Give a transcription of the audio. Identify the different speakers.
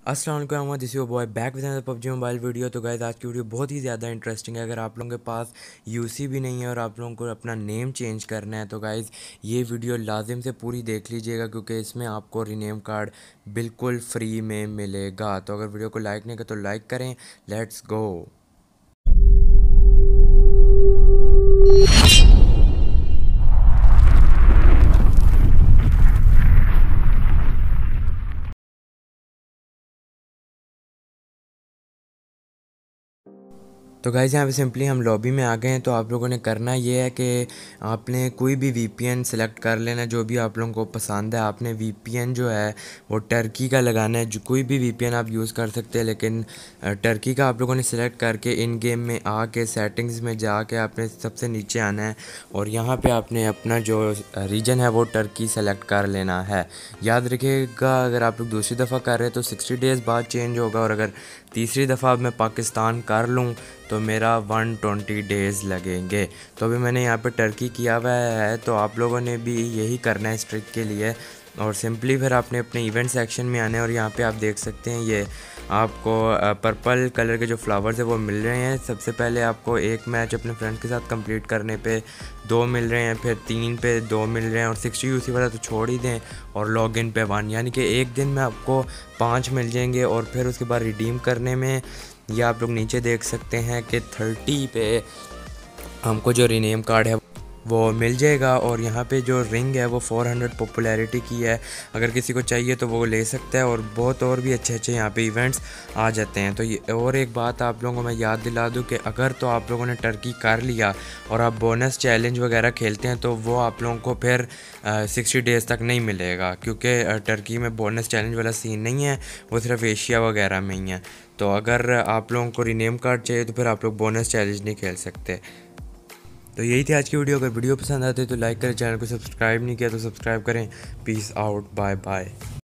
Speaker 1: अस्सलाम वालेकुम, this your boy back with another PUBG mobile video. तो गाइस आज की वीडियो बहुत ही ज़्यादा इंटरेस्टिंग है। अगर आप लोगों के पास यूसी भी नहीं है और आप लोगों को अपना नेम चेंज करना है तो गाइस ये वीडियो लाजिम से पूरी देख लीजिएगा, क्योंकि इसमें आपको रीनेम कार्ड बिल्कुल फ्री में मिलेगा। तो अगर वीडियो को लाइक नहीं किया तो लाइक करें। Let's go. तो गाइज़ यहाँ पे सिंपली हम लॉबी में आ गए हैं। तो आप लोगों ने करना ये है कि आपने कोई भी वीपीएन सेलेक्ट कर लेना जो भी आप लोगों को पसंद है। आपने वीपीएन जो है वो टर्की का लगाना है। जो कोई भी वीपीएन आप यूज़ कर सकते हैं, लेकिन टर्की का आप लोगों ने सेलेक्ट करके इन गेम में आके सेटिंग्स में जाके आपने सबसे नीचे आना है और यहाँ पे आपने अपना जो रीजन है वो टर्की सेलेक्ट कर लेना है। याद रखिएगा, अगर आप लोग दूसरी दफ़ा कर रहे हैं तो 60 डेज़ बाद चेंज होगा, और अगर तीसरी दफ़ा मैं पाकिस्तान कर लूँ तो मेरा 120 डेज़ लगेंगे। तो अभी मैंने यहाँ पे टर्की किया हुआ है, तो आप लोगों ने भी यही करना है इस ट्रिक के लिए। और सिंपली फिर आपने अपने इवेंट सेक्शन में आना है और यहाँ पे आप देख सकते हैं ये आपको पर्पल कलर के जो फ्लावर्स है वो मिल रहे हैं। सबसे पहले आपको एक मैच अपने फ्रेंड के साथ कंप्लीट करने पे 2 मिल रहे हैं, फिर 3 पे 2 मिल रहे हैं, और 60 यूसी वाला तो छोड़ ही दें, और लॉग इन पे 1, यानी कि एक दिन में आपको 5 मिल जाएंगे। और फिर उसके बाद रिडीम करने में या आप लोग नीचे देख सकते हैं कि 30 पे हमको जो रीनेम कार्ड है वो मिल जाएगा। और यहाँ पे जो रिंग है वो 400 पॉपुलैरिटी की है। अगर किसी को चाहिए तो वो ले सकता है, और बहुत और भी अच्छे अच्छे यहाँ पे इवेंट्स आ जाते हैं। तो ये और एक बात आप लोगों को मैं याद दिला दूँ कि अगर तो आप लोगों ने टर्की कर लिया और आप बोनस चैलेंज वगैरह खेलते हैं तो वो आप लोगों को फिर 60 डेज़ तक नहीं मिलेगा, क्योंकि टर्की में बोनस चैलेंज वाला सीन नहीं है, वो सिर्फ एशिया वगैरह में ही है। तो अगर आप लोगों को रीनेम कार्ड चाहिए तो फिर आप लोग बोनस चैलेंज नहीं खेल सकते। तो यही थी आज की वीडियो। अगर वीडियो पसंद आती है तो लाइक करें, चैनल को सब्सक्राइब नहीं किया तो सब्सक्राइब करें। Peace out, bye bye.